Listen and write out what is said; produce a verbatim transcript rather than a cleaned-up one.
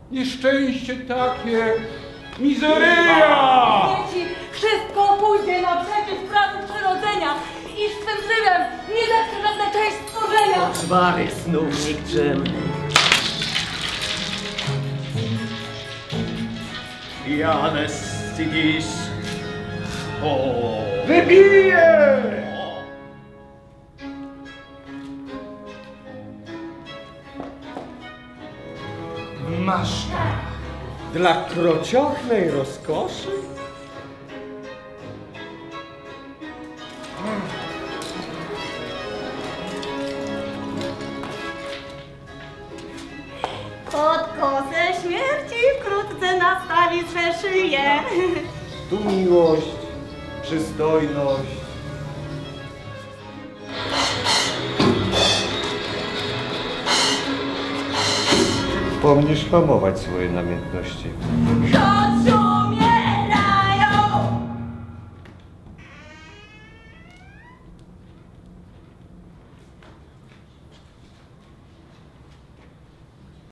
Nieszczęście takie, mizeria! Dzieci, wszystko pójdzie naprzeciw prawu przyrodzenia i z twym żywem nie zetrze żadna część stworzenia. Czwary snów nikczemnych. Janes Sidis. O. Wybiję! Masz Dla krociochnej rozkoszy? Pod kosę śmierci wkrótce nastawi swe szyje. Tu miłość, przystojność. Pomnisz hamować swoje namiętności.